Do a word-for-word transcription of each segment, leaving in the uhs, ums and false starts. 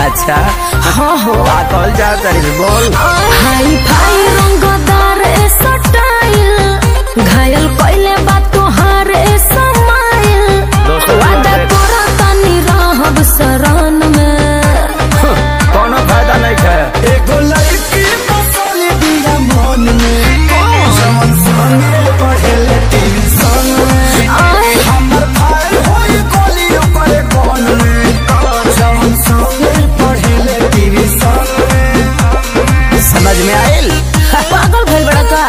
अच्छा हाँ हो कॉल जाता है बोल। हाई फाई रंगदार स्टाइल घायल कोइले बात तोहार समाइल वादा तोरा तनी रहब शरण में कोनो फायदा नहीं है। एगो लड़की बसल दिया मन में जवन संगे पढ़ेले ट्यूशन में हमर भाई होई कोली ओकर कोन में जवन संगे पढ़ेले ट्यूशन में। समझ में आइल? पागल भइल बड़ा का?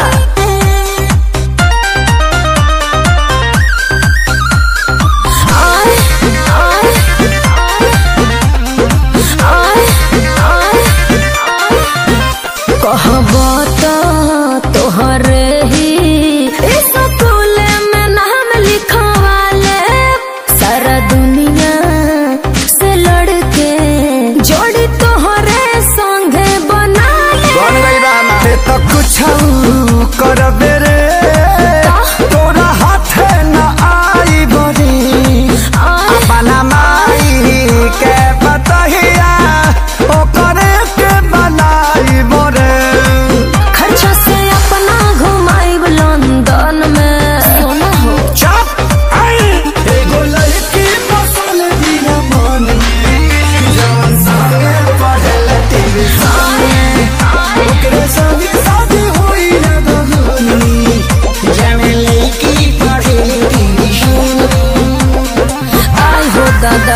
तोहरे ही स्कूल में नाम लिखवाले सारा दुनिया से लड़के जोड़ी तोहरे संगे बना ले। बन गई रामा तो कुछ कर बेरे तोरा हाथ न आई बड़ी अपना माई के बतहिया ओकरे के बनाई बरे खर्चा से अपना घुमाइब लंदन में। सोना हो चुप एगो लड़की बसल दिया मन में जवन संगे पढ़ेले ट्यूशन में ओकरे संगे शादी होई ना दहनी जवन लड़की पढ़ेले ट्यूशन में। आई हो दादा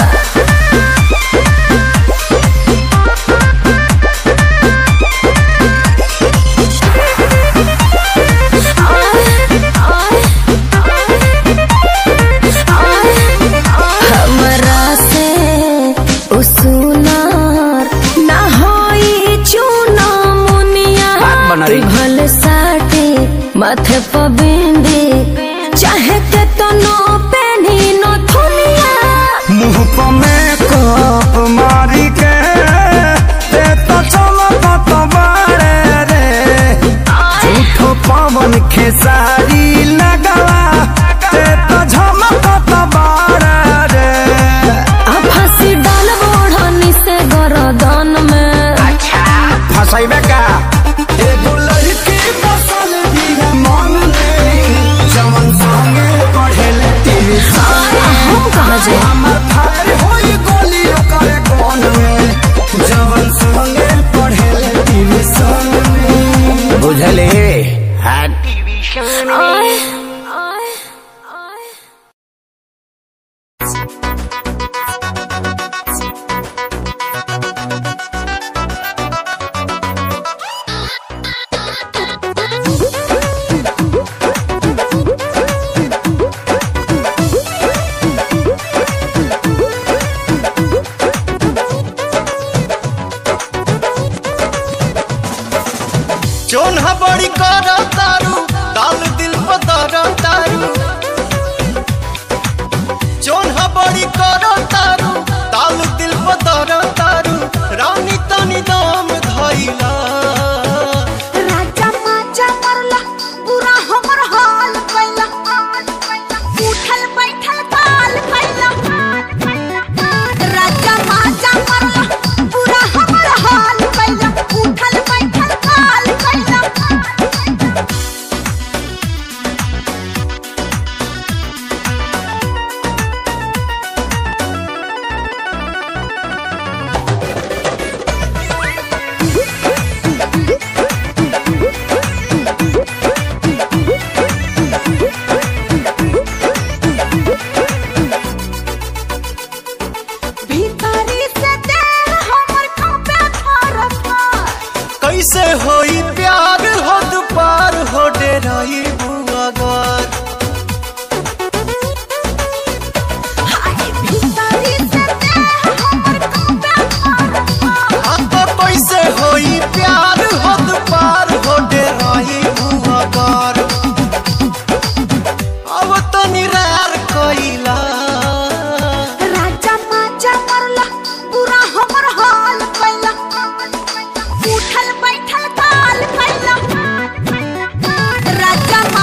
भल साटे माथे पर बिंदी चाहे के तो नो पेनी नो थुनिया मुँह पर मेकअप मारी के ते तो चमकत बारे रे झूठो पवन खेसारी लगवा ते तो झमकत बारे रे। अब फांसी डाल बोढ़नी से गरदन में। अच्छा फंसाइबे का? एगो लड़की बसल दिया मन में जवन संगे पढ़ेले ट्यूशन में हम कहाँ जाए? हमर भाई होई गोली ओकर कोन में जवन संगे पढ़ेले ट्यूशन में। बुझले हां ट्यूशन में। जोन्हा बड़ी कर तारू डाल दिल पतर तारू जोन्हा बड़ी कर तारू डाल दिल पतर तारू रानी तनी दाम धइला राजा माजा मरला पूरा हमर हाल कैला उठल बैठल काल कैला राजा माजा मरला पूरा हमर हाल कैला उठल बैठल काल कैला। भीतरी से देह हमर कांपे थरथर कैसे होई प्यार हद पार हो डेराई बुआगर भीतरी से देह हमर कांपे थरथर अब कैसे होई प्यार हद पार हो डेराई बुआगर अब तो निरार कइला राजा माजा मरला पूरा हमर हाल कैला उठल बैठल काल कैला राजा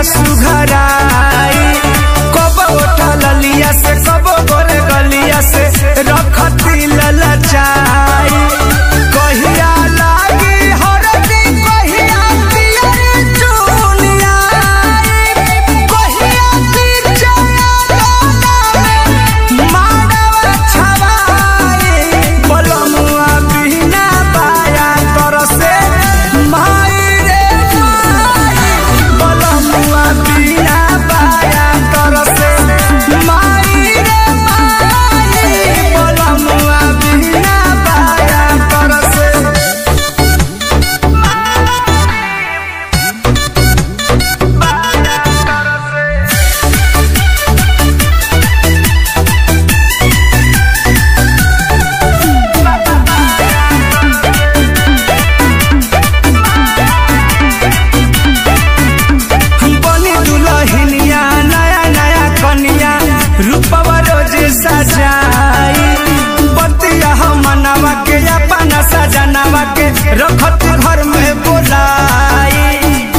सुघराई कब उठल लिया से कब गोर गलिया से रखती ललचाई कहिया लागी हरदी कहिया पियर चुनिया कहिया ती चला मानव छवाई बलमुआ बिना पाया तरसे माई रे माई बलमुआ बिना पाया तरसे माई रे माई बलमुआ बिना पाया तरसे बनी दुल्हनिया नया नया कनिया रूपवा रोज सजाई बतिया मनवा के अपना सजनवा के रखत घर में बोलाई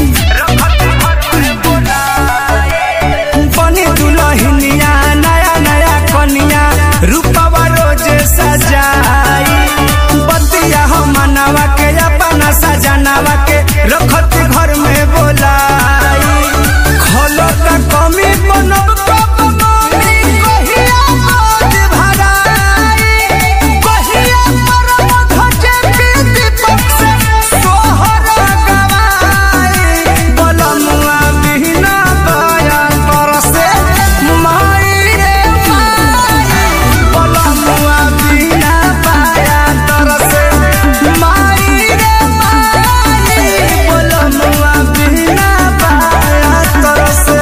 बनी दुल्हनिया नया नया कनिया रूपवा रोज सजाई बतिया मनवा के अपना सजनवा के रखत घर में बोलाई खलो का कमी बनब कब मम्मी कहिया आज भराई कहिया परम धजे पीति पक्ष सोहर गवाई बलमुआ बिना पाया तरसे माई रे माई बलमुआ बिना पाया तरसे माई रे माई बलमुआ बिना पाया तरसे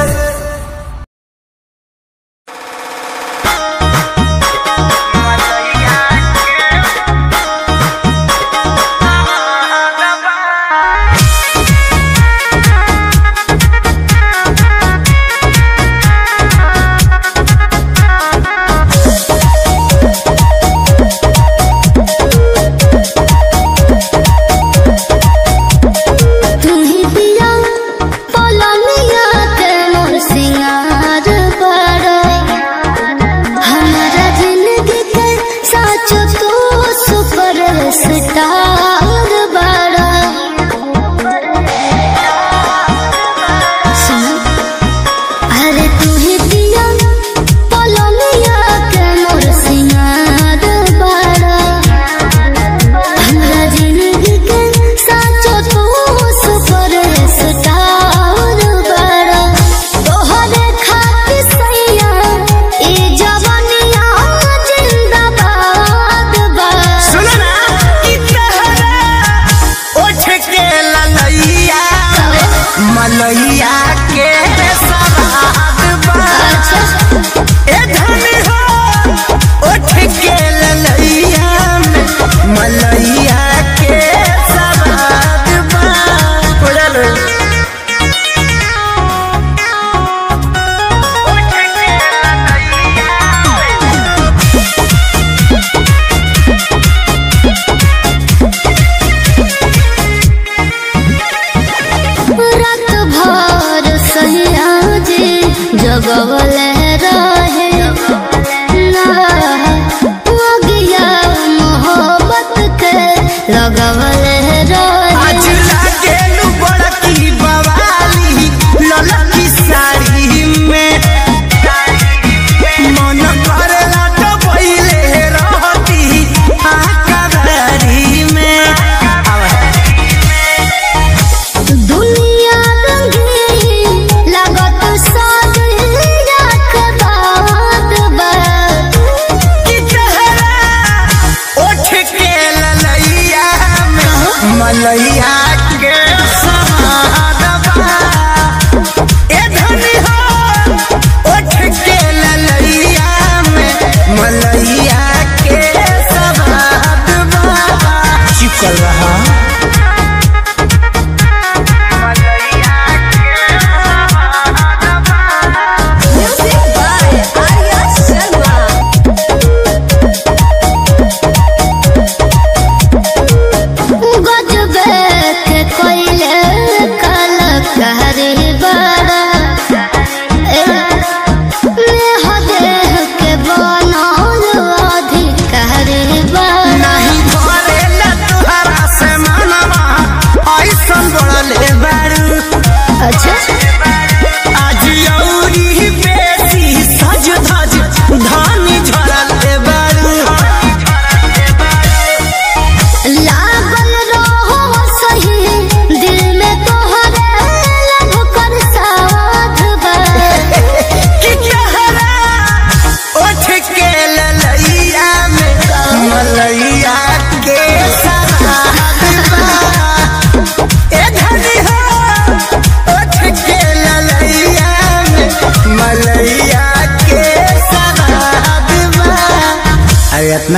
तुम्ही पिया पलनिया के मोर सिंगार बड़ा हमारा जिंदगी के सच तो सुपर स्टार बड़ा सुन अरे तू ही पिया पलनिया के मोर सिंगार बड़ा हमरा जिंदगी के साचो तू सुपर स्टार बड़ा तोहरे खातिर सैया ई जवानिया जिंदाबाद बा सुनो ना कि तहरा उठ के ललैया मलैया के सवाद बा ए धनी हो उठ के ललैया मलैया के सवाद बा उड़ल रात भर सैया जी जगवले रहे ना अगिया मोहब्बत के लगवले आज रहे लागेलू बड़की बवाली ललकी साड़ी में मन करेला तो पहिले रहती आकबारी में दुनिया रंगीन लागत सादिया के बात बा कि तहरा उठ के ललैया में मलैया के सवाद बा ए धनी हो उठ के ललैया में मलैया के सवाद बा चिपकल रहा Music by Arya Sharma. गजबे के कोई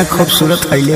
कितना खूबसूरत फैले।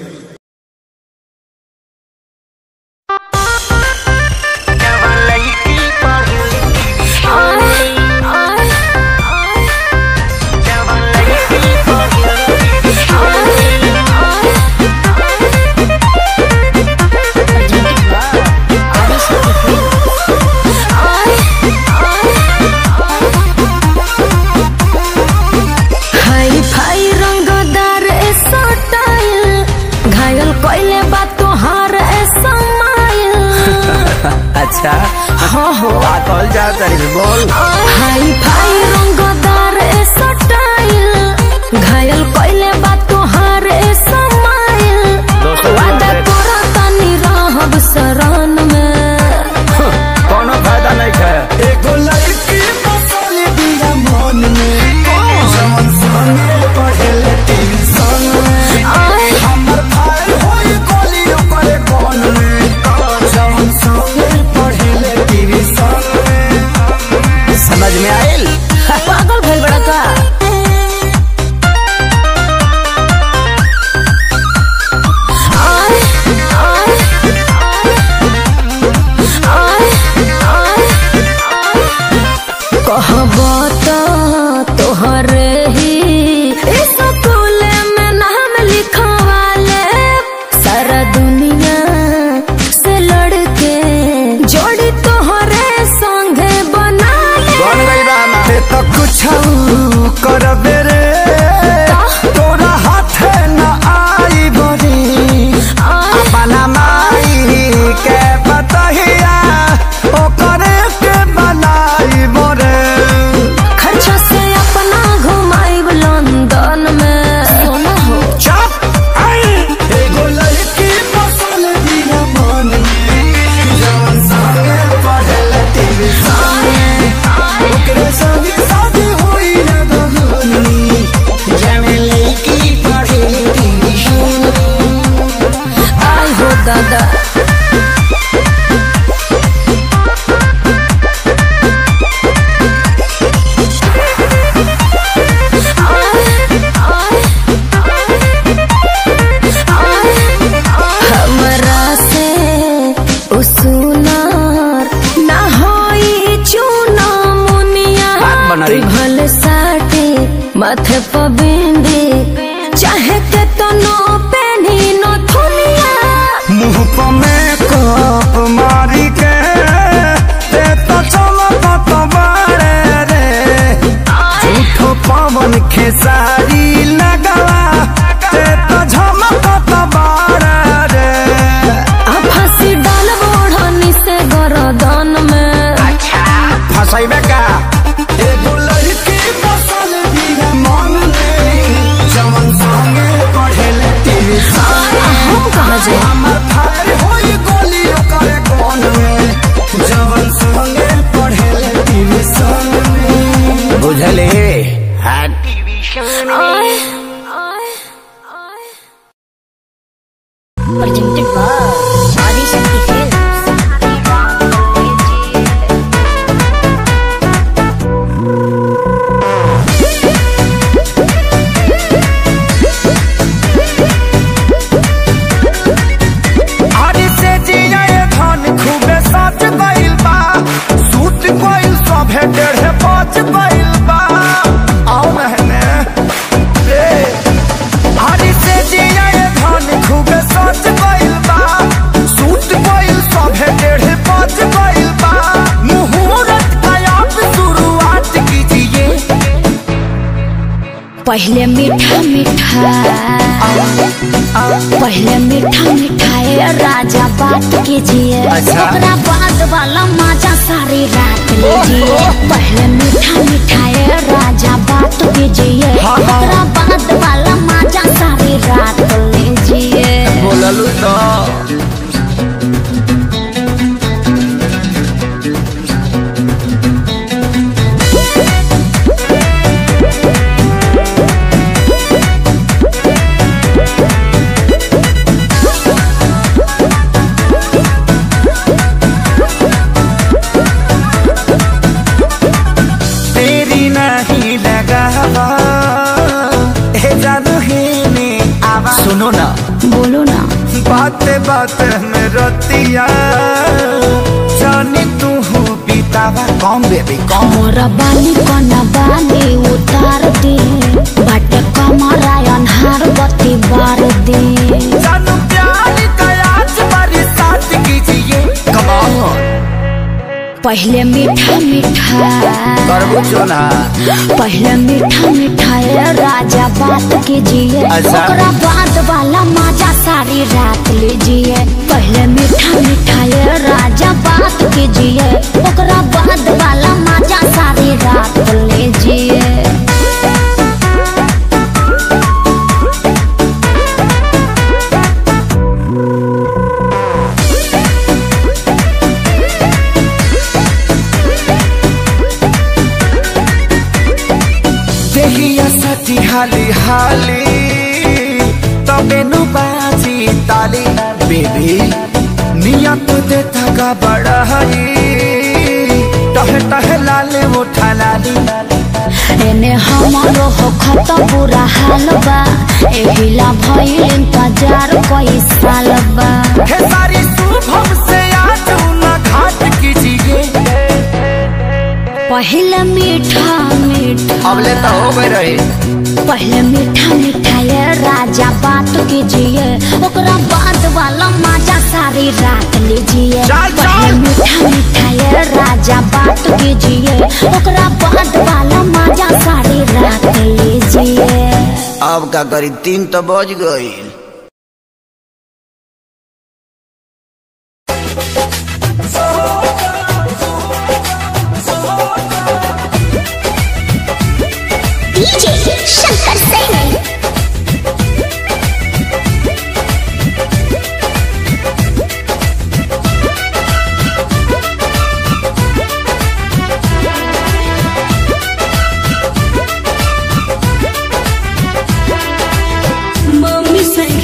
अच्छा हाँ हो कॉल जा तारी बोल। हाई फाई रंगदार स्टाइल घायल कोइले बा तोहार समाइल वादा तोरा तनी रहब शरण में कोनो फायदा नहीं है। एगो लड़की बसल दिया मन में जवन संगे पढ़ले ट्यूशन में हमर भाई होई गोली ओकरे कोन में जवन संगे पढ़ले ट्यूशन में। समझ में आइल? पागल भइल बड़ा का तोहरे ही स्कूल में नाम लिखवाले सारा दुनिया से लड़के जोड़ी तोहरे संगे बना ले तो कुछ करबे रे तोरा हाथ न आई बरी अपना माई के बतहिया ओकरे के बनाई बरे खर्चा से अपना घुमाई लंदन में सोना हो चुप एगो लड़की बसल दिया मन में जवन संगे पढ़ले ट्यूशन में ओकरे संगे शादी हुई न गगनी जवन लड़की पढ़ले ट्यूशन आई हो दादा भले साटे माथे पर बिंदी चाहे के तो नो पहनी नो थुनिया मुँह पर मेकअप मारी के ते तो चमकत बारे रे झूठो पवन खेसारी लगवा ते तो झमकत बारे रे अब फांसी डाल बोढ़नी से गरदन में फंसाइबे का एगो लड़की बसल दिया मन में जवन संगे पढ़ले ट्यूशन हम कहाँ जाए हमर भाई होई गोली ओकरे कोन में जवन संगे पढ़ले ट्यूशन में बुझले हां ट्यूशन आए आए आए प्रेजेंटेड बाय आदि शक्ति फिल्म्स। डेढ़े पाँच बैल बा आओ महने रे हरी से जिया ये धान खूबे सच बैल बा सूट बैल सभे डेढ़े पाँच बैल बा मुहूर्त का आप शुरुआत कीजिए। पहले मीठा मीठा पहले मीठा मिठाई राजा बात कीजिए ओकरा बाद वाला मजा सारी रात लीजिए। पहले मीठा मिठाई राजा बात कीजिए ओकरा बाद वाला मजा सारी रात लीजिए। बोललू तो बोलो ना। बाते बाते में रतिया जानी तू हो बीतावा कौन बेबी कौन मोरा बाली कोना बाली उतार दे बाटे कमरा अनहार बत्ती बार दे। जानू प्यार का आज बरसात कीजिए कमाल। पहले मीठा मीठा करबूजो ना पहले मीठा मीठा ये राजा बात कीजिए अच्छा। ओकरा बाद वाला मजा सारी रात लीजिए। पहले मीठा मीठा ये राजा बात कीजिए ओकरा बाद वाला मजा सारी रात लीजिए। हाली हाली तबे नु बाजी ताली बेबी नियत देता का बड़ा हरी टह टह लाले उठा लाली। एने हमारो हो खत बुरा हाल बा एहिला भइल इंतजार कई साल बा। हे सारी शुभम से आज ना घाट कीजिए। पहले मीठा मीठा अबले तो हो गए रहे। पहले मीठा मीठा ये राजा बात कीजिए ओकरा बाद वाला मजा सारी रात लीजिए। पहले मीठा मीठा ये राजा बात कीजिए ओकरा बाद वाला मजा सारी रात लीजिए। अब का करी तीन तो बज गई। शंकर सिंह मम्मी संग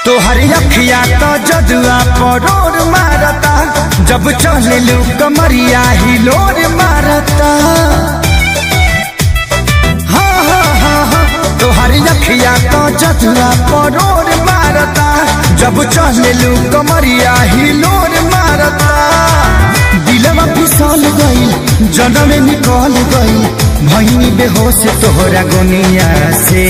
तोहरी अखिया तो जदुआ परोर मारता, जब चललू कमरिया हिलोर मारता। हाँ हाँ हाँ हाँ तोहरी अखिया तो जदुआ परोर मारता, जब चललू कमरिया हिलोर मारता। दिलवा फिसल गई जनम निकल गई, भईनी बेहोश तोहरा गोनिया से।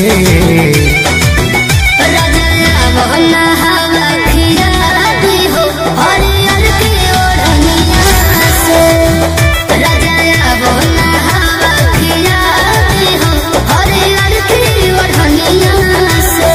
बोला हवा खिलाती हो हरियर की ओढ़निया से, राजा बोला हवा खिलाती हो हरियर की ओढ़निया से।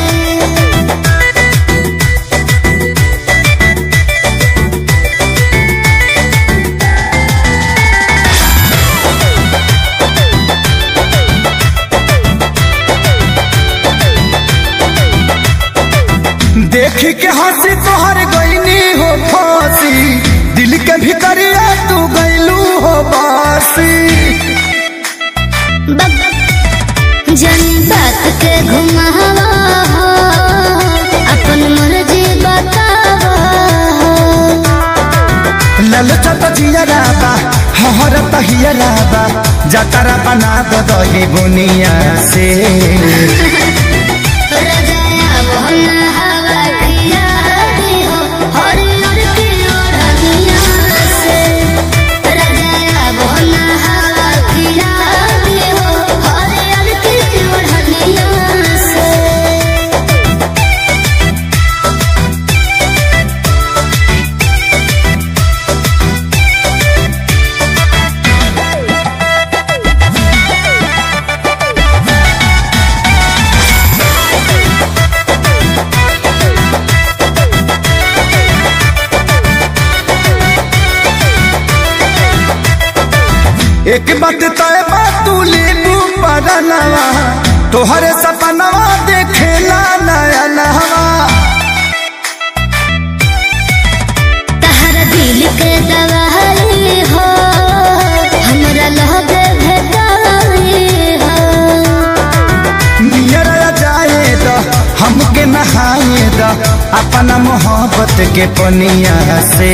देख के हंसी तोहर गईनी हो फांसी, दिल के भीतरिया तू गईलू हो बासी। जनता के घुमावा हो अपन मर्जी बतावा, ललचत जियराबा हहरत हियराबा, जतरा बना दो दही बुनिया से। बोला हवा खिलाती हो हरियर की ओढ़निया से, राजा बोला हवा खिलाती हो हरियर की ओढ़निया से। एक बात तय बात तू लेबू पड़नवा, तोहरे सपनवा देखेला नया नहवा। तहर दिल के दवाई हो हमरा लगे भेटाई हो, नियर जाए द हमके नहाए द अपना मोहब्बत के पनिया से।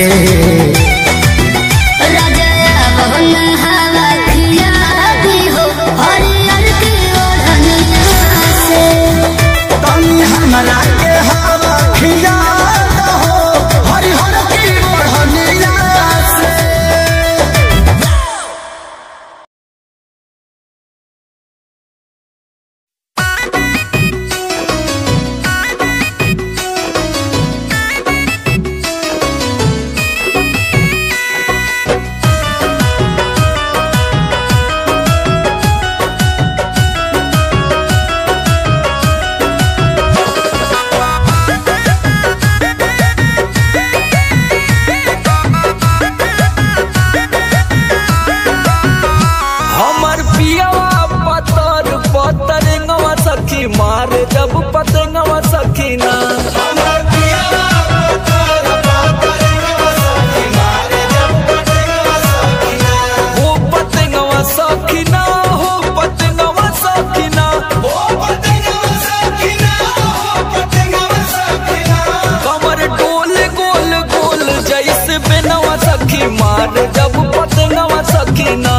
बोला हवा खिलाती हो हरियर की ओढ़निया से, तनी हमरा के हवा खिया हो हरिहर की ओढ़निया से। हमर पियावा पतर पतरंगवा सखी मार जब पतंगवा सखी ना। हमर पियावा पतर पतरंगवा सखी मार जब पतंगवा सखी ना। हो पतंगवा सखी ना हो पतंगवा सखी ना हो पतंगवा सखी ना हो पतंगवा सखी ना। कमर डोल गोल गोल जैसे बेनवा सखी मार जब पतंगवा सखी ना।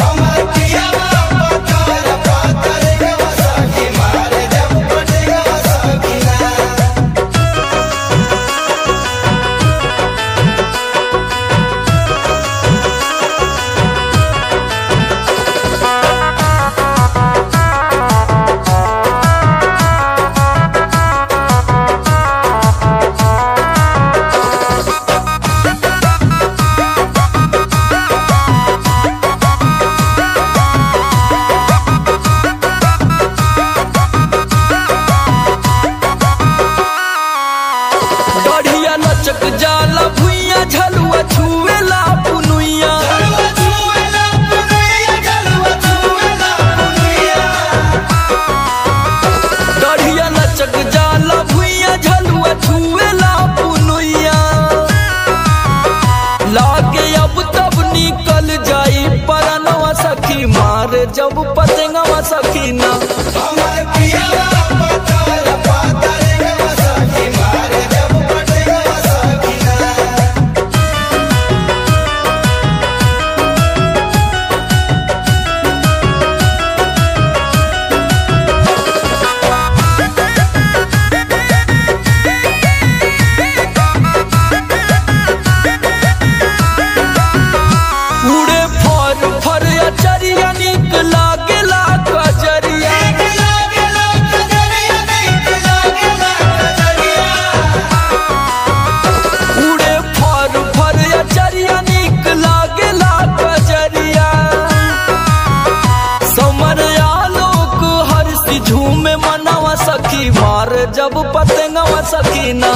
जब पतंगवा सखी ना। हमर पियावा पतर पतरंगवा सखी पतंगवा सखीना।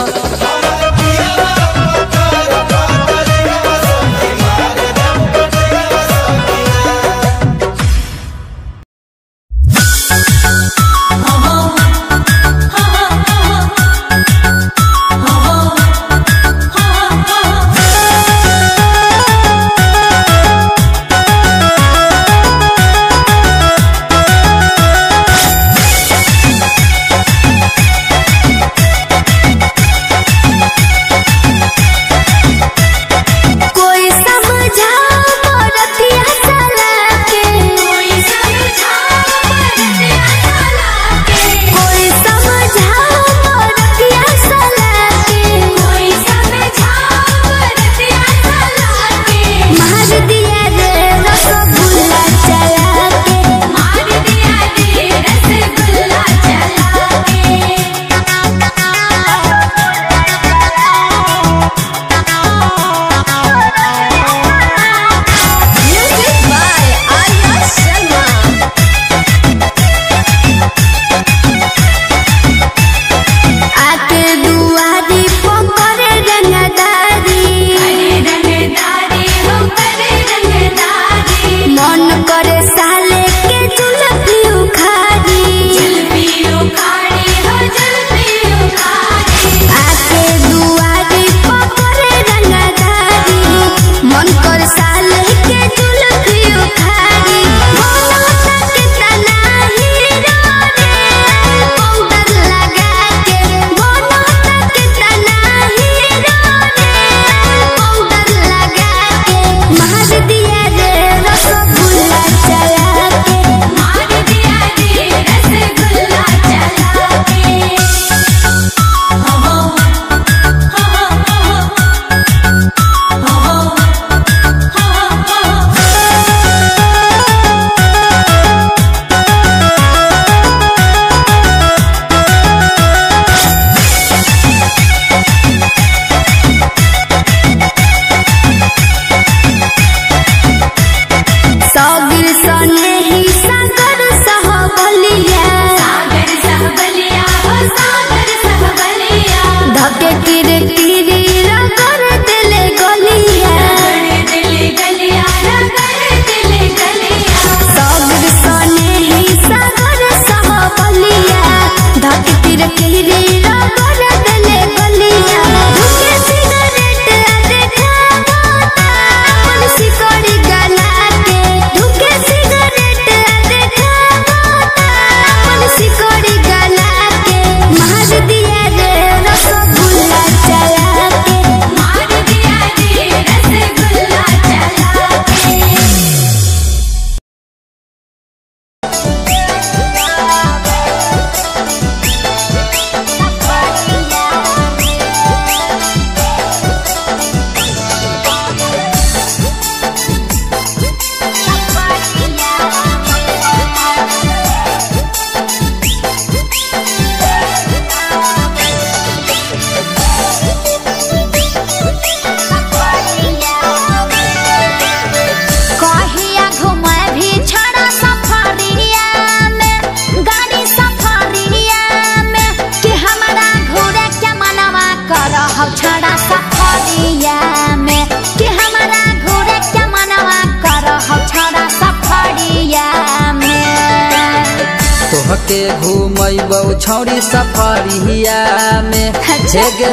के घूमैबौ छौरी सफरिया में हेगे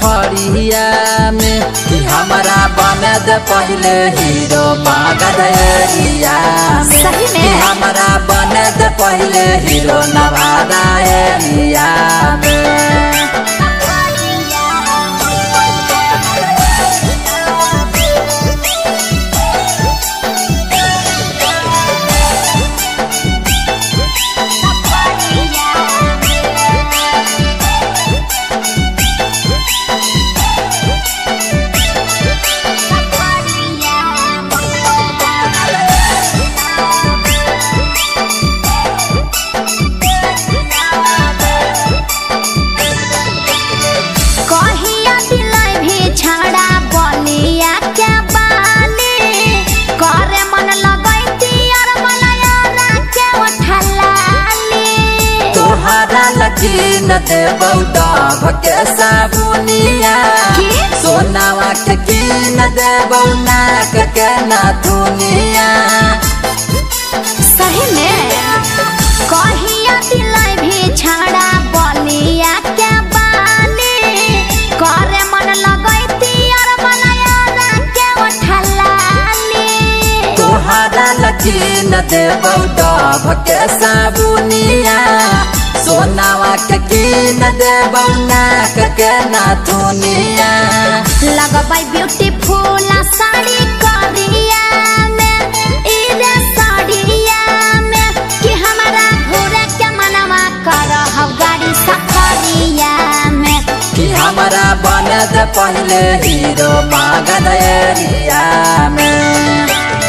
सफरिया में कि हमारा बने दे पहले हीरो बागरिया में कि हमारा बने दे पहले हीरो नवादा एरिया में। न दे डब के साबुनिया सोनावा के कीन दे नाक के नाथुनिया। सही में कहिया दिलाई भी छाड़ा बलिया के बाली करे मन लगैती और बनाया के उठलाली। तोहरा लकीन दे डब के साबुनिया सोनावा के कीन दे नाक के नाथुनिया। लगबाई ब्यूटीफुल साड़ी करिया में इरे साड़िया में कि हमारा घोड़े के मनवा करहब गाड़ी सफरिया में कि हमारा बने दे पहले हीरो मांगन एरिया में।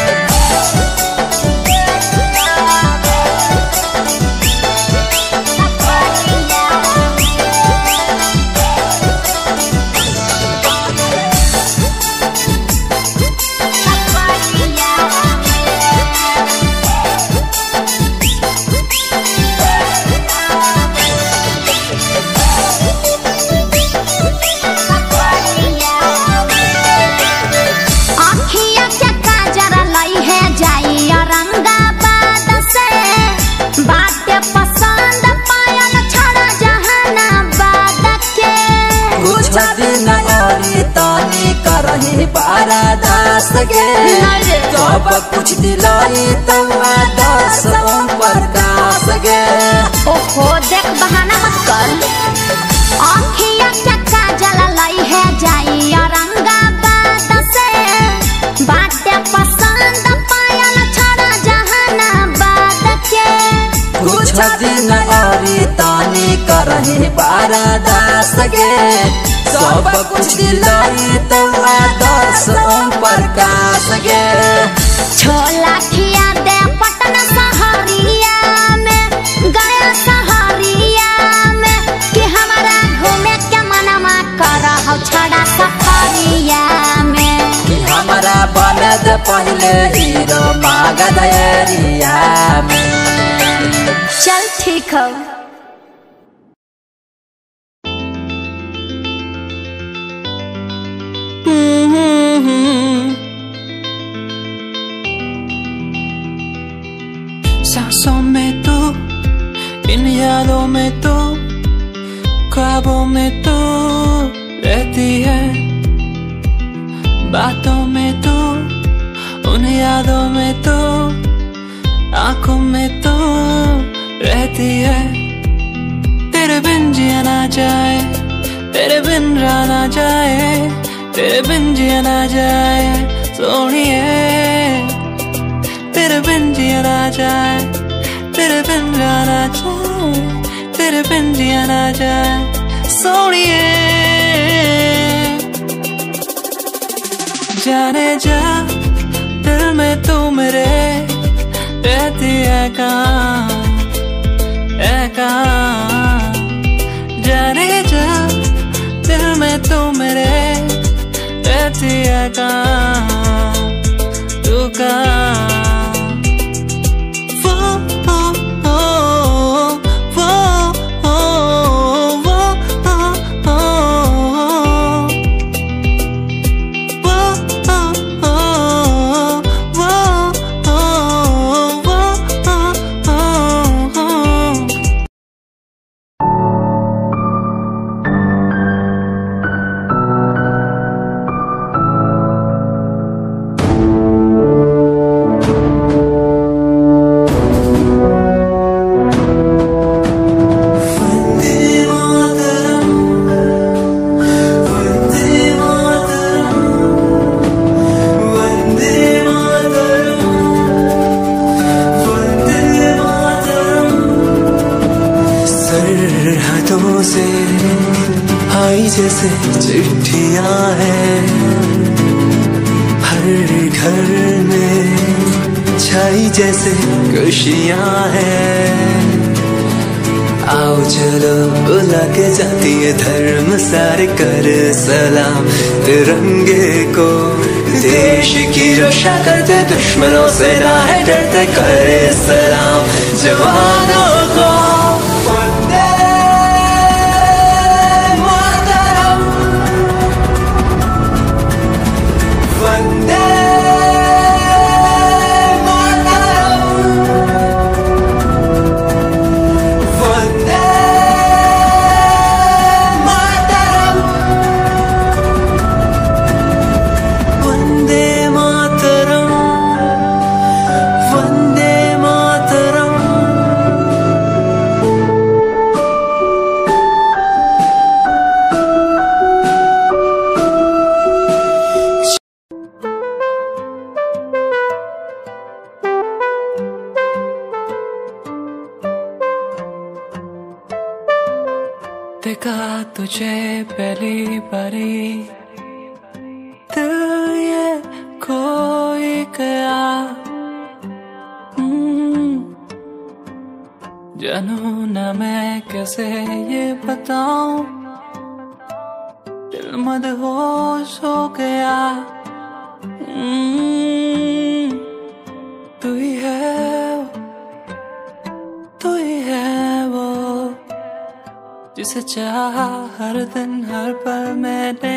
दास गे सब कुछ दिलाई तवा दस प्रकाश गे। ओहो देख बहाना मत कर आँखिया के काजल लाई है जाई औरंगाबाद से बाटे पसंद पायल छड़ा जहानाबाद के। कुछ दिन और तानी करही बारादास गे सब कुछ दिलाई तवा दस प्रकाश गे। छोला खिया दे पटना सहरिया में गया सहरिया में कि हमारा घूमे के मनवा करहब छड़ा सफरिया में। कि हमारा बने दे पहले हीरो मांगन एरिया में। चल ठीक हो। सांसों में तो इन यादों में तो ख्वाबों में तो रहती है बातों में तो उन यादों में तो आंखों में तो रहती है। तेरे बिन जिया ना जाए तेरे बिन रहा ना जाए तेरे बिन जिया ना जाए सोनिए। तेरे बिन जिया ना जाए तेरे बिन रहा ना जाए तेरे बिन जिया ना जाए सोनिए। जाने जा दिल में तू मेरे रहती है कहाँ है कहाँ। जाने जा दिल में तू मेरे रहती है कहाँ तू कहाँ। जैसे चिट्ठियां हैं हर घर में छाई जैसे खुशियां हैं। आओ चलो बुला के जाती है धर्म सारे कर सलाम तिरंगे को। देश की रक्षा करते दुश्मनों से ना है डरते करे सलाम जवानों को। वंदे मुझे पहली बारी दिल ये खोई गया। जानू ना मैं कैसे ये बताऊं, दिल मदहोश हो गया। तू ही है तू ही है वो जिसे चाहा हर दिन हर पल मैंने।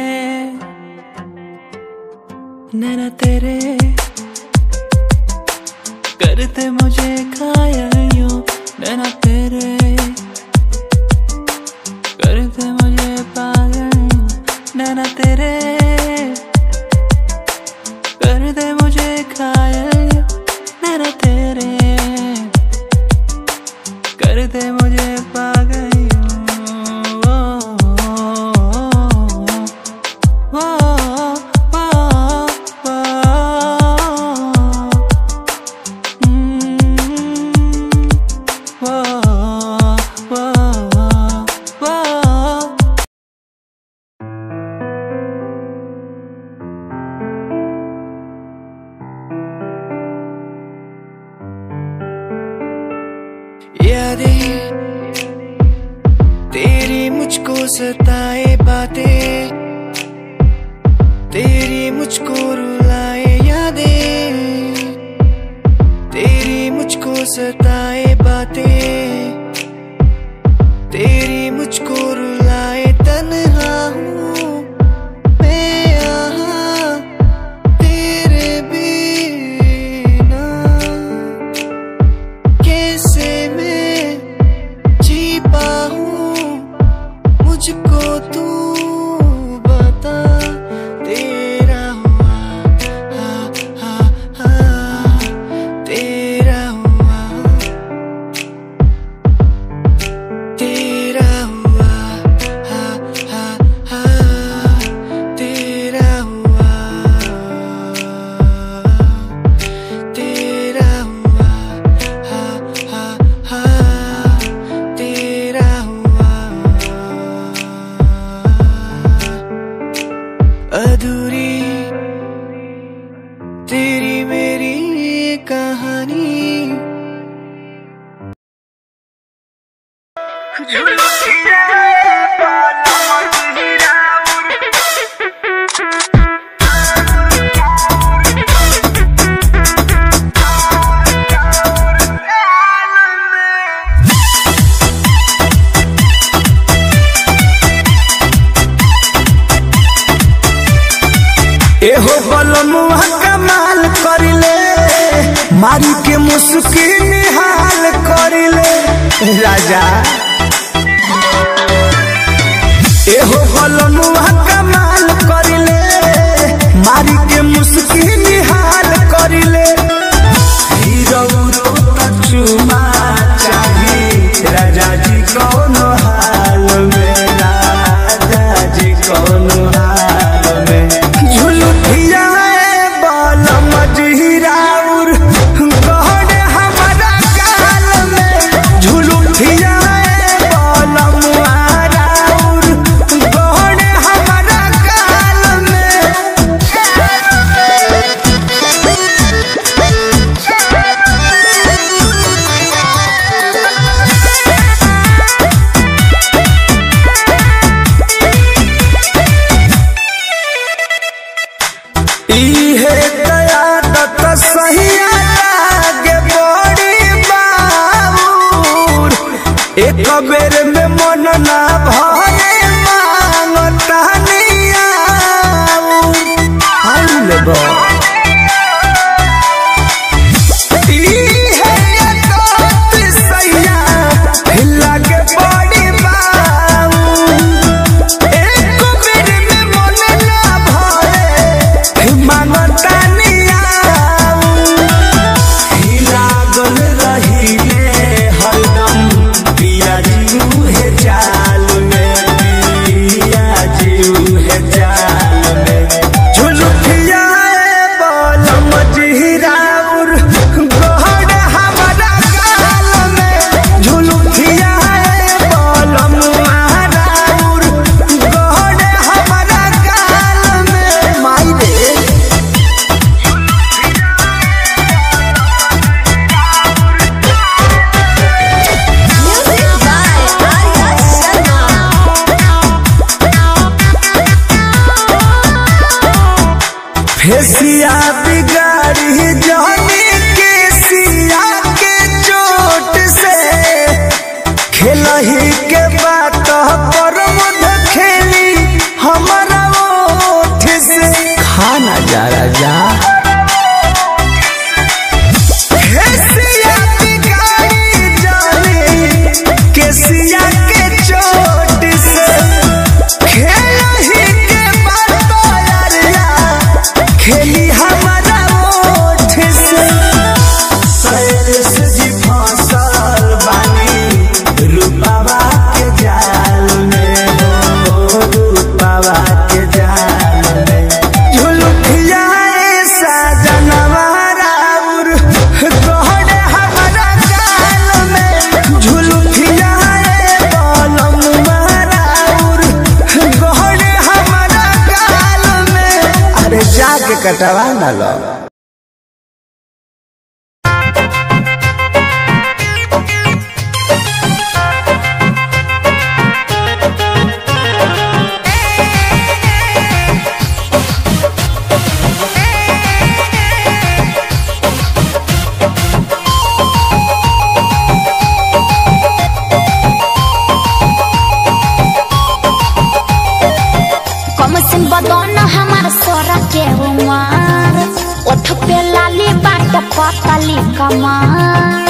नैना तेरे करते मुझे घायल यूं, नैना तेरे करते मुझे पागल यूं, नैना तेरे करते मुझे घायल यूं, नैना तेरे करते मुझे पागल यूं। यादें तेरी मुझको सताए बातें, तेरी मुझको रुलाए यादें, तेरी मुझको सताए बातें, तेरी मुझको रुलाए। तन्हा हूँ मैं यहाँ तेरे बिना, कैसे मैं जी पाऊँ मुझको तू बता। तेरा हुआ हा हा हा, तेरा हुआ तेरा हुआ हा हा हा, तेरा हुआ तेरा हुआ हा हा हा, तेरा हुआ। अधूरी तेरी मेरी कहानी, एहो बलमुआ कमाल करिले, मारी के मुस्की निहाल करिले राजा। एहो बलमुआ कमाल करिले, मारी के मुस्की निहाल करिले। हीरो चुमा चाही राजा जी कौनो हाल में, राजा जी कौनो हाल में। झुलुठिया बाल मजहिराउर गहने हमारा गाल में, झुलुठिया बाल मुहाराउर गहने हमारा फेसिया बिगाड़ी जानी के सिया के चोट से खेलही के बात पर मुद खेली हमारा ओठ से खाना जा राजा फेसिया बिगाड़ी जानी के सिया के चोट से खेलही के बात यारिया खेली हमारा ओठ से सैलेश जी फसल बानी रूपावा के जाल में हो रूपावा के जाल में झुलुकिया ऐसा जनवारा उर गहरे हमारा जाल में झुलुकिया बलम मारा उर गहरे हमारा गाल में अरे जाके कटवा ना लो। कमसिन बदन हमार सोरा के उमर ओठ पे लाली बाट पतली कमर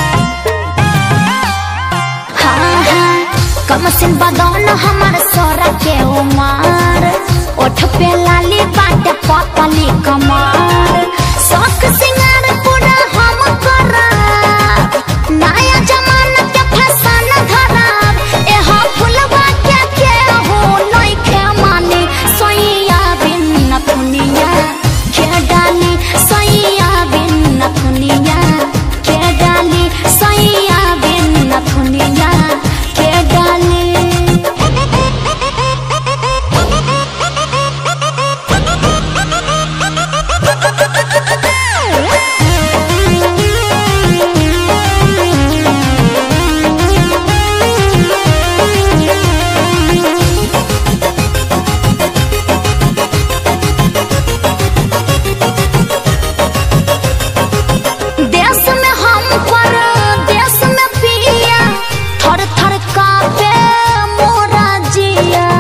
हाँ हाँ कमसिन बदन हमार सोरा के उमर ओठ पे लाली बाट पतली कमर शौक सिंगार पूरा हम करब नया जमाना के फैशन धरब एहा फुलवा के के हो नइखे माने सोइया बिन नथुनिया के डाली सोइया बिन नथुनिया के डाली सोइया बिन नथुनिया के डाली देश में हम पर देश में पिया थर थर कांपे मोरा जिया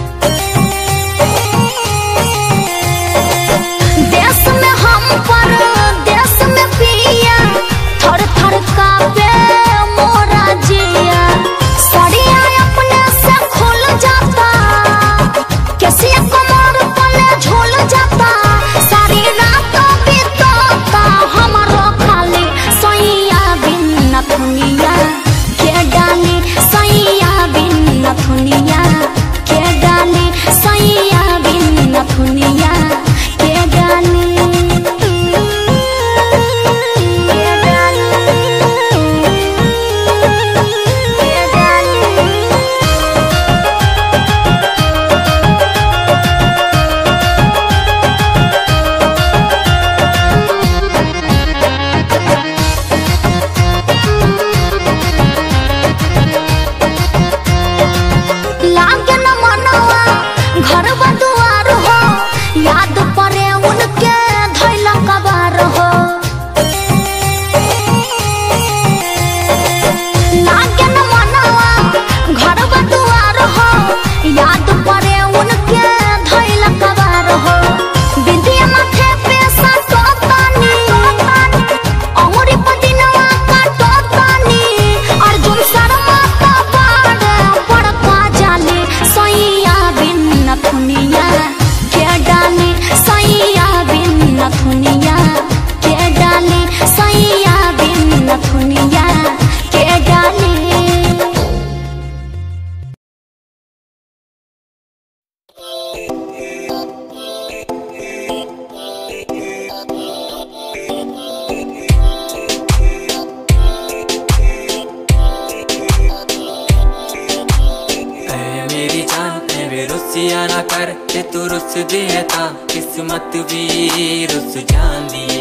देश में हम पर देश में पिया थर थर कांपे मोरा जिया सड़िया अपने से खुल जाता कैसे कमर पले झूल जाता सारी रात बीतता हमारो खाली सोइया बिन नथुनिया के डाली सोइया बिन नथुनिया के डाली सोइया बिन नथुनिया के डाली के डाली के डाली लागे न मनवा घर बदुआर हो याद पड़े उनके धैला कबार हो लागे न मनवा घर बदुआर हो याद पड़े उनके धैला कबार हो बिंदिया माथे पे साटो तानी अमरी पदिनवा काटो तानी अर्जुन शर्मा का बाड़ बड़का जाली सोइया बिन नथुनिया के डाली सोइया बिन नथुनिया के डाली सोइया बिन नथुनिया के डाली ऐ मेरी जान ऐ वे रुसिया ना कर ते तू रुस दिए ता किस्मत भी रुस जान दिए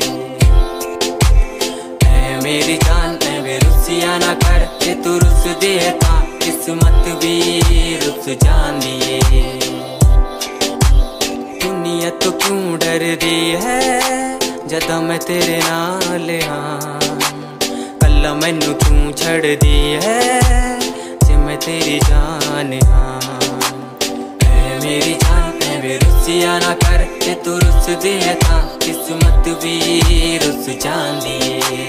ऐ मेरी जान ऐ वे रुसिया ना कर ते तू रुस दिए ता किस्मत भी रुस जान दिए दुनिया तो तू क्यों डर दी है जदा मैं तेरे नाल हाँ कल्ला मैनू क्यों छड़ दी है जे मैं तेरी जान हाँ ऐ मेरी जान ऐ वे रुसिया ना कर जे तू रुस दी है तां किस्मत भी रुस जांदी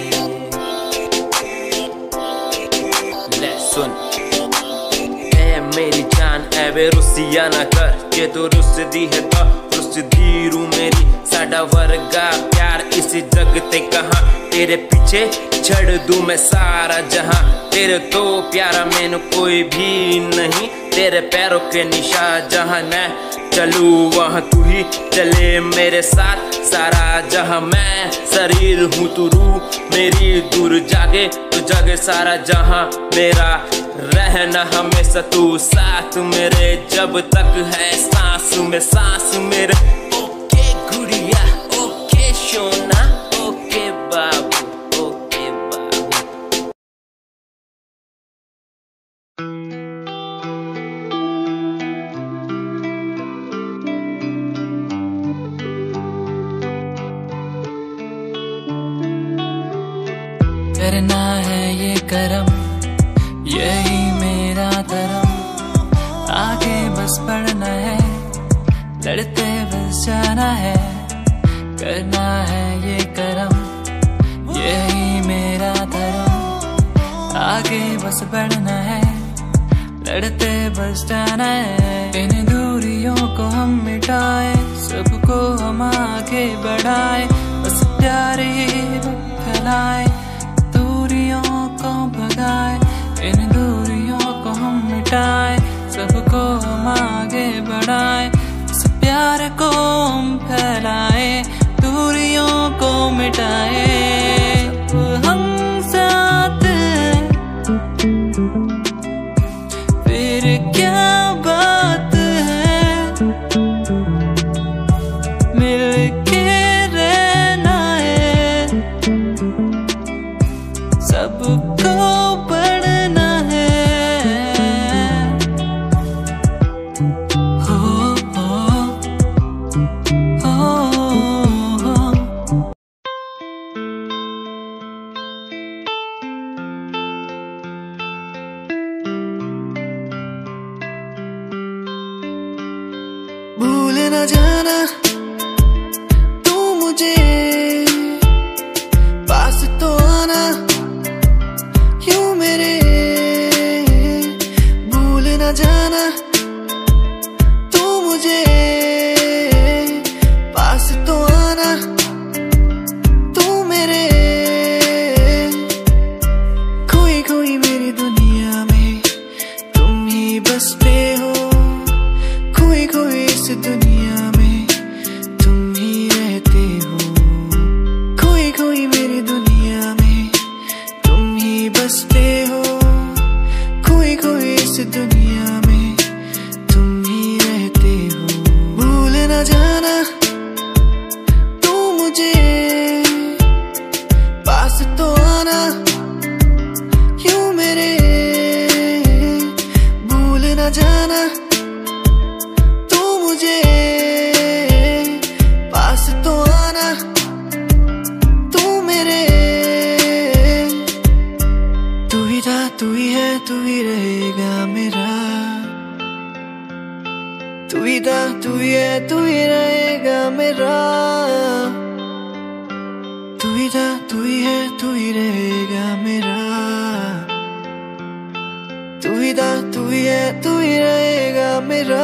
ले सुन ऐ मेरी जान ऐ वे रुसिया ना कर जे तू रुस दी है तां रुस दी रू मेरी साडा वर्गा प्यार इस जग ते कहां तेरे पीछे छड़ दूं मैं सारा जहां तेरे तो प्यारा मैनू कोई भी नहीं तेरे पैरों के निशान जहां मैं चलूं वहां तू ही चले मेरे साथ सारा जहां मैं शरीर हूँ तू रूह मेरी दूर जागे तू जागे सारा जहां मेरा रहना हमेशा तू साथ मेरे जब तक है सांस में सांस मेरे ओके गुड़िया ओके सोना ओके बाबू ओके बाबू करना है ये करम यही मेरा धर्म आगे बस बढ़ना है लड़ते बस जाना है करना है ये करम यही मेरा धर्म आगे बस बढ़ना है लड़ते बस जाना है इन दूरियों को हम मिटाए सबको हम आगे बढ़ाए बस प्यार ही फैलाए दूरियों को भगाए इन दूरियों को हम मिटाए सबको हम आगे बढ़ाए इस प्यार को हम फैलाए दूरियों को मिटाए सब हम साथ फिर क्या बात है मिलके रहना है सबको बढ़ना है हो हो हो हो भूल न जाना तू मुझे पास तो आना क्यों मेरे भूल न जाना तू मुझे पास तो आना तू मेरे खोई खोई मेरी दुनिया में तुम ही बसते हो खोई खोई इस दुनिया में तुम ही रहते हो खोई खोई मेरी दुनिया में तुम ही बसते हो खोई खोई इस दुनिया में तुम ही रहते हो भूल न जाना तू मुझे पास तो आना क्यों मेरे भूल न जाना तू मुझे पास तो आना तू मेरे तू ही था तू ही है तू ही रहेगा मेरा तू ही था तू ही है तू ही रहेगा मेरा तू ही था तू ही है तू ही रहेगा मेरा तू ही था तू ही है तू ही रहेगा मेरा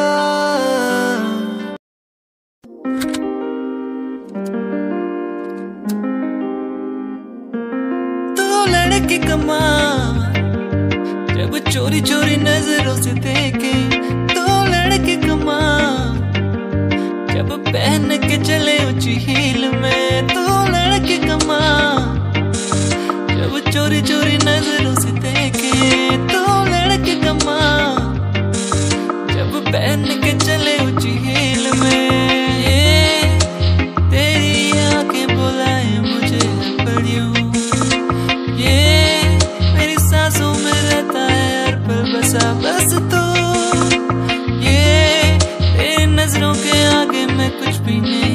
तो लड़के कमा जब चोरी चोरी नजरों से देखे तो लड़के कमा जब पहन के चले ऊंची हील में तो लड़के कमा जब चोरी चोरी नजरों से देखे तो लड़के कमा जब पहन के चले ऊंची हील में ये तेरी आंखें बुलाए मुझे पड़ियों ये मेरी सांसों में रहता है हर पल बसा बस तो ये तेरी नजरों के आगे मैं कुछ भी नहीं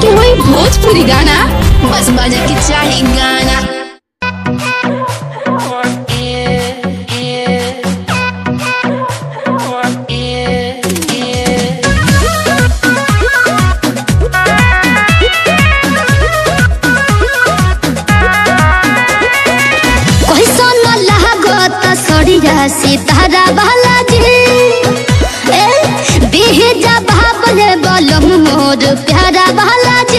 के हुई भोजपुरी गाना, बस बजे के चाहे गाना। सितारा बालाजी ए बेजा भाबले बलम मोर प्यारा बालाजी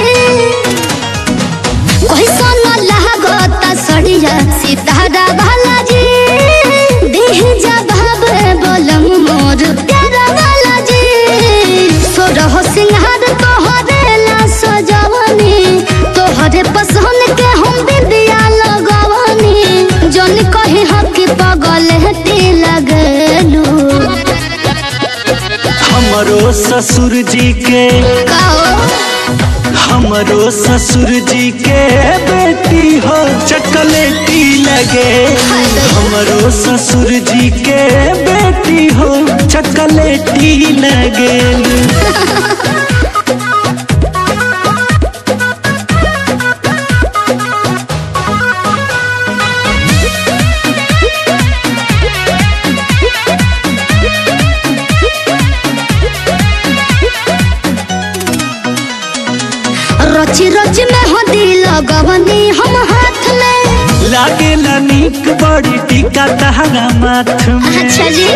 कोई सोना लागत सड़िया सितारा बालाजी बेजा भाबले बलम मोर प्यारा बालाजी सोरह सिंहार तोहरेला सजवनी तोहरे पसंद के हम बिंदिया लगवनी जन कहे हक पगल लगलू। हमरो ससुर जी के हमरो ससुर जी के बेटी हो चॉकलेटी लगे। हमरो ससुर जी के बेटी हो चॉकलेटी लगे। रची रची में हो दिल गवनी हम हाथ में लागे नीक बड़ी टीका तहरा माथ में। अच्छा जी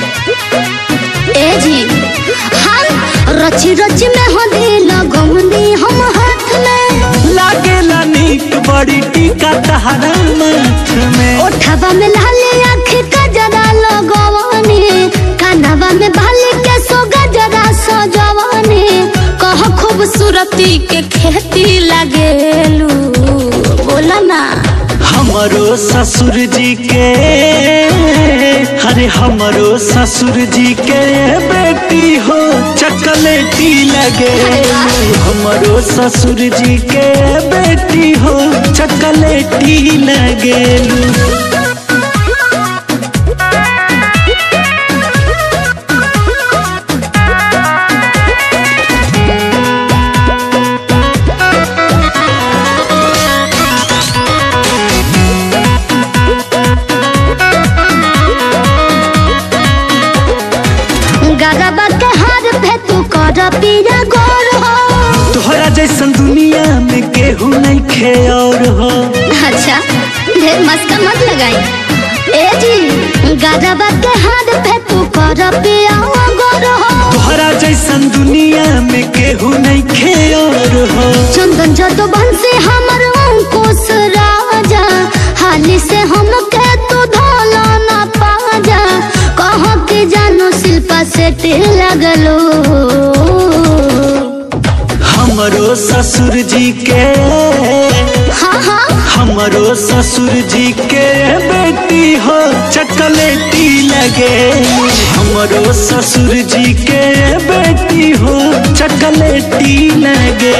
ए जी हम रची रची में हो दिल गवनी हम हाथ में लागे नीक बड़ी टीका तहरा माथ में। ओठवा में लाली आँख का जरा लगवनी कानवा में बाली के सो गजरा सजवनी कह खूबसूरती के खेती लगेलू बोला ना। हमरो ससुर जी के अरे हमरो ससुर जी के बेटी हो चॉकलेटी लगे। हमरो ससुर जी के बेटी हो चॉकलेटी लगेलू। पिया गोर हो तोहरा जैसन दुनिया में केहू नहीं खे और हो। अच्छा ढेर मस्का मत लगाई ए जी गरबा के हाथ पे तू कर पिया गोर हो तोहरा जैसन दुनिया में केहू नहीं खे और हो। चंदन जदो बंसी हमर अंकुश राजा हाली से हम के तू धोला ना पाजा कह के जानो शिल्पा से लगलो। हमरो ससुर जी के हाँ हाँ हमरो ससुर जी के बेटी हो चॉकलेटी लगे। हमरो ससुर जी के बेटी हो चॉकलेटी लगे।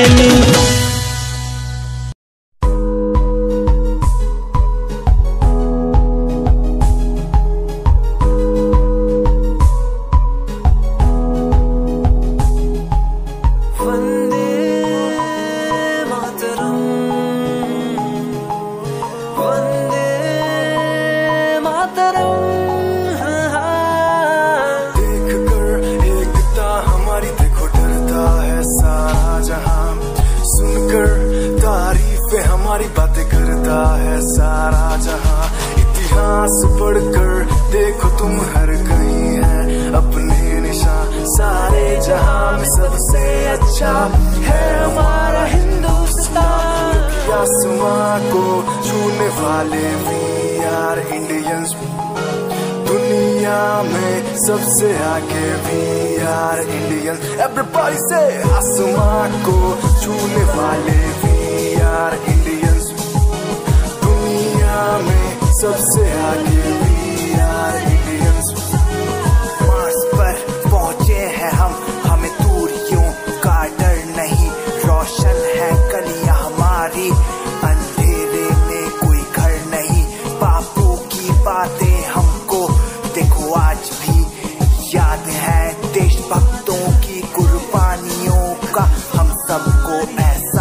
सबसे आगे भी यार इंडियन एवरीबॉडी से आसमां को छूने वाले भी यार इंडियंस दुनिया में सबसे आगे भी यार इंडियंस। मार्स पर पहुंचे हैं हम हमें दूरियों का डर नहीं रोशन है गलियां हमारी अंधेरे में कोई घर नहीं बापू की बातें हमको देखो आज भी याद है देशभक्तों की कुर्बानियों का हम सबको ऐसा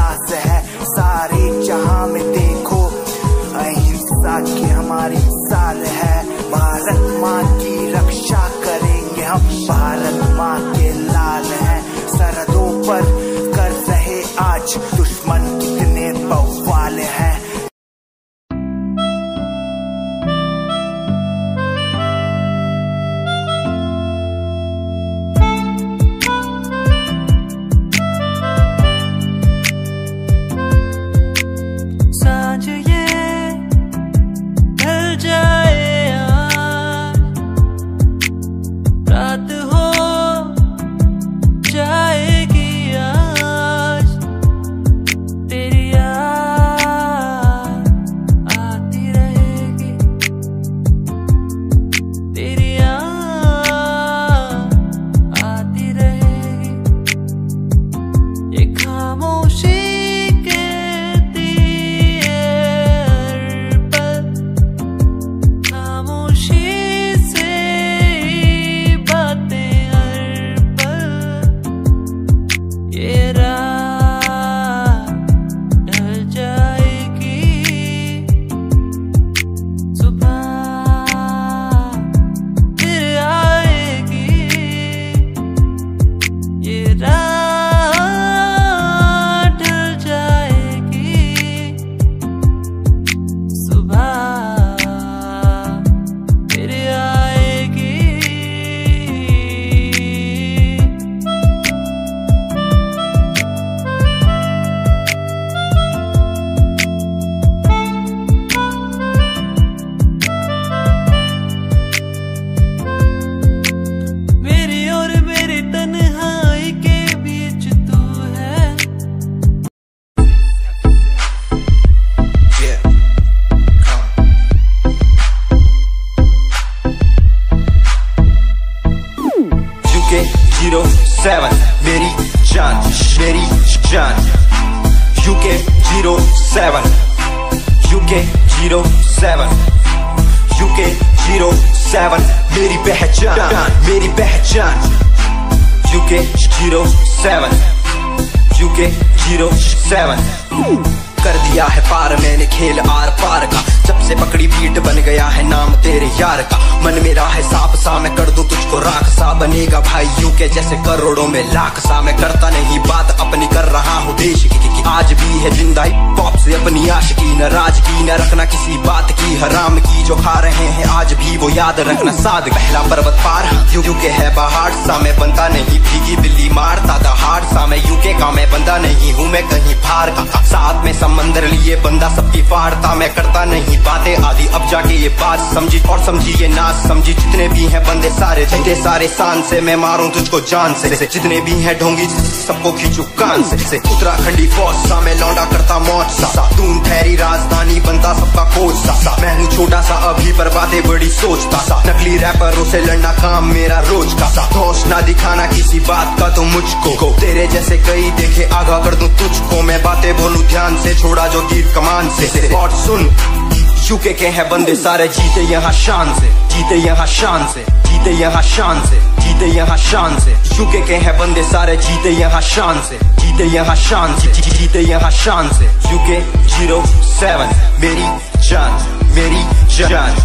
सेवन मेरी जान मेरी जान UK zero seven UK zero seven UK zero seven मेरी पहचान मेरी पहचान UK zero seven UK zero seven कर दिया है पार मैंने खेल आर पार का जब से पकड़ी बीट बन गया है नाम तेरे यार का मन मेरा है सांप सा मैं कर दूं तुझको राख सा बनेगा भाई यूके जैसे करोड़ों में लाख सा मैं करता नहीं बात अपनी कर रहा हूँ देश की, की, की आज भी है जिंदा पॉप से अपनी आशिकी न राज की न रखना किसी बात की हराम की जो खा रहे हैं आज भी वो याद रखना साध पहला पर्वत पार यूके है पहाड़ सा मैं बनता नहीं भीगी बिल्ली मारता दहाड़ सा मैं यूके का मैं बंदा नहीं हूँ मैं कहीं बाहर का साथ में समंदर लिए बंदा सबकी फाड़ता मैं करता नहीं बातें आदि अब जाके ये बात समझी और समझी ये नाच समझी जितने भी हैं बंदे सारे जितने सारे शान से मैं मारूं तुझको जान से जितने भी हैं ढोंगी सबको खींचू कान से, से उत्तराखंडी फौज सा मैं लौंडा करता मौज सा दून ठहरी राजधानी बनता सबका कोच सा, सा मैं हूँ छोटा सा अभी पर बातें बड़ी सोचता सा नकली रैपरों से लड़ना काम मेरा रोज का सा होश ना दिखाना किसी बात का तो मुझको तेरे जैसे कई देखे आगा कर दूं तुझको मैं बातें बोलूं ध्यान से छोड़ा जो तीर कमान से और सुन यूके के हैं बंदे सारे जीते यहाँ शान से जीते यहाँ शान से जीते यहाँ शान से जीते यहाँ शान से यूके के हैं बंदे सारे जीते यहाँ शान से जीते यहाँ शान से जीते यहाँ शान से यूके जीरो सेवन मेरी जान मेरी जान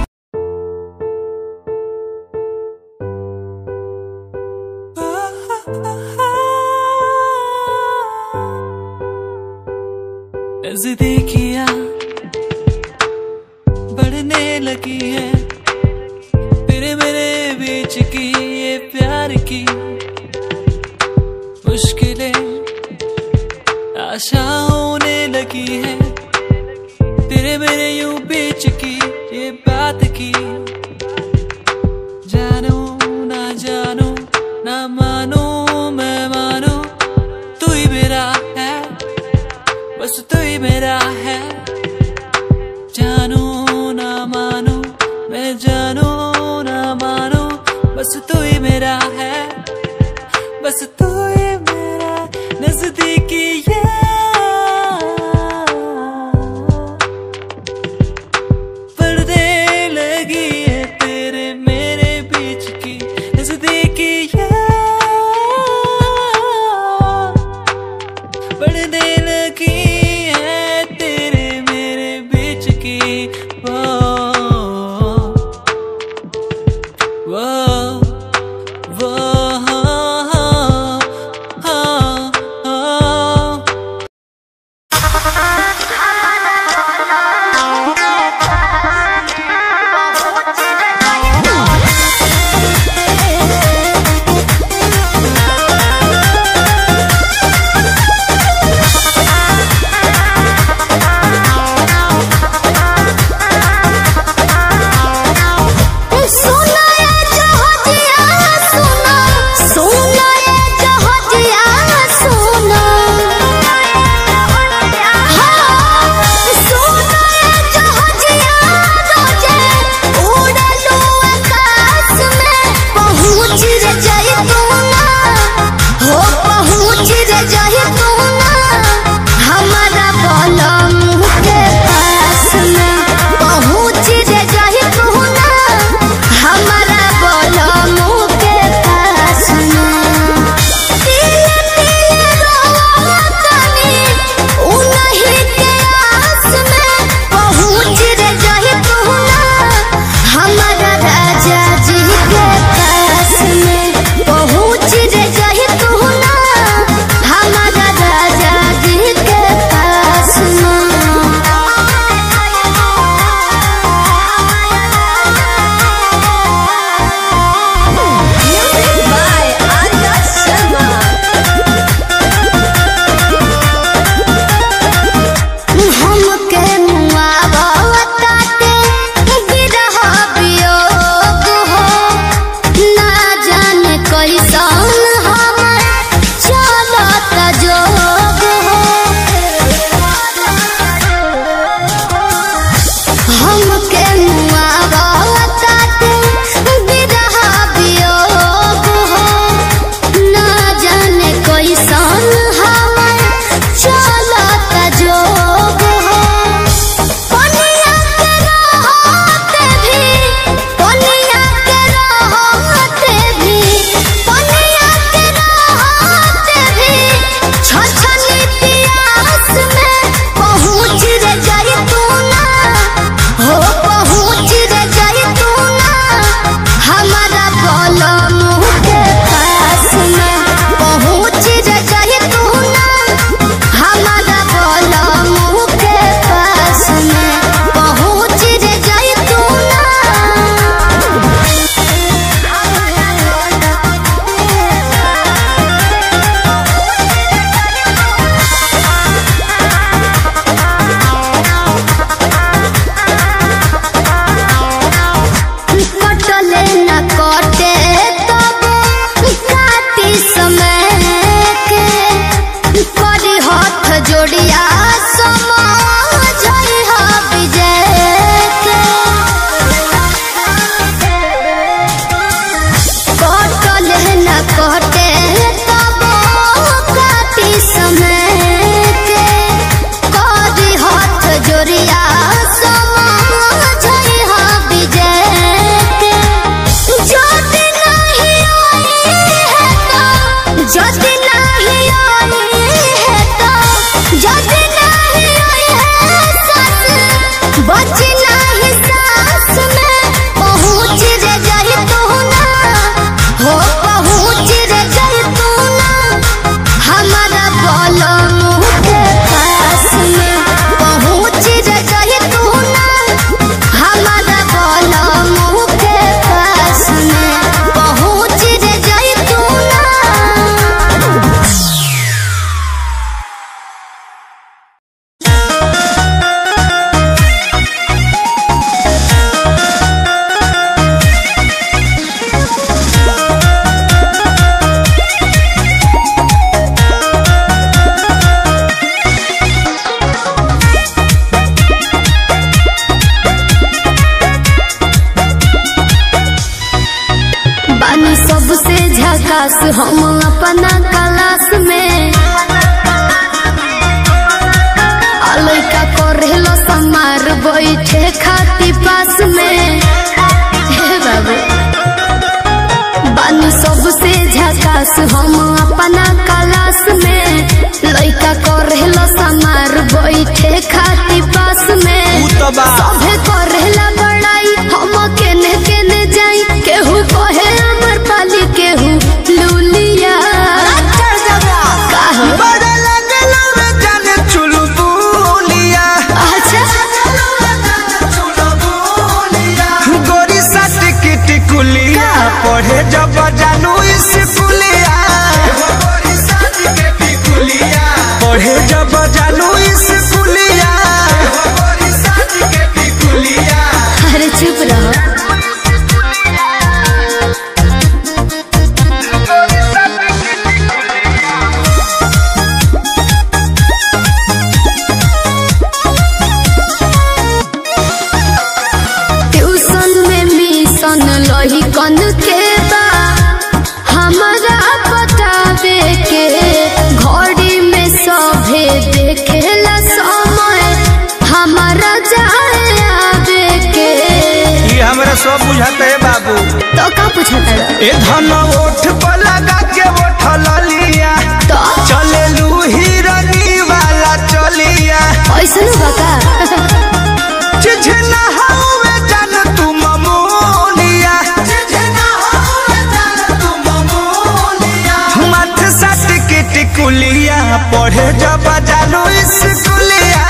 नज़दीकियाँ बढ़ने लगी है तेरे मेरे बीच की ये प्यार की मुश्किलें आशा होने लगी है तेरे मेरे यूं बीच की ये बात की जानो ना जानो ना मानो मैं मानो तू ही मेरा है बस तू ही मेरा है जानो ना मानो मैं जानो ना मानो बस तू ही मेरा है बस तू ही मेरा नजदीकी पर्दे लगी है तेरे मेरे बीच की नजदीकी पर्दे लगी है तेरे मेरे बीच की वो वो वो झकास हम अपना क्लास में लइका करेलो समार बैठे खाती पास में हे बाबू बानी सबसे झकास हम अपना क्लास में लइका करेलो समार बैठे खाती पास में सभे करेला बड़ाई हम केने केने जाई केहू कहे अमर पाली केहू लूलिया बड़ा लगलो रे जाने चुलबुलिया अच्छा गोरी साथ की टिकुलिया पढ़े जब जानू स्कूलिया पढ़े जब जानू स्कूलिया अरे चुप रहो लही कन के बा हमारा बतावे के घड़ी में सभे देखेला समय हमारा जाए आवे के ये हमरा सब बुझाते है बाबू तो का पूछता है ए धन ओठ पर लगा के ओठ ललिया तो चले लू हिरनी वाला चलिया ऐसा न बका चिझना हवे जान तू ममोलिया मथ सट के टिकुलिया पढ़े जब जानू स्कूलिया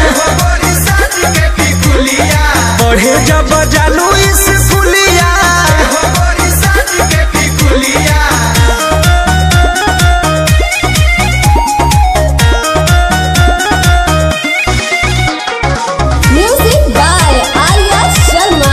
पढ़े जब जानू स्कूलिया म्यूजिक बाय आर्या शर्मा।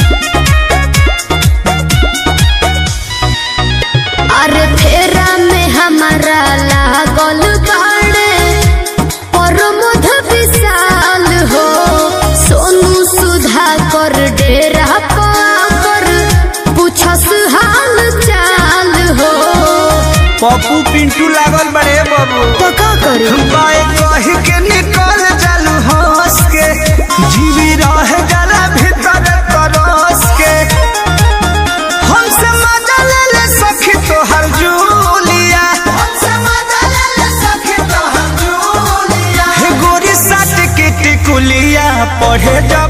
अरे फेरा में हमारा लागल बाड़े प्रमोद विशाल हो सोनू सुधा कर डेरा पर पूछस हाल चाल हो पप्पू पिंटू लागल बड़े बाबू तो का करी बाए कह के निकल जालू हंस के जीवी रह जाला भीतर तरस के हमसे मजा ले ले सखी तो हर जूलिया हे गोरी साथ की टिकुलिया पढ़े जा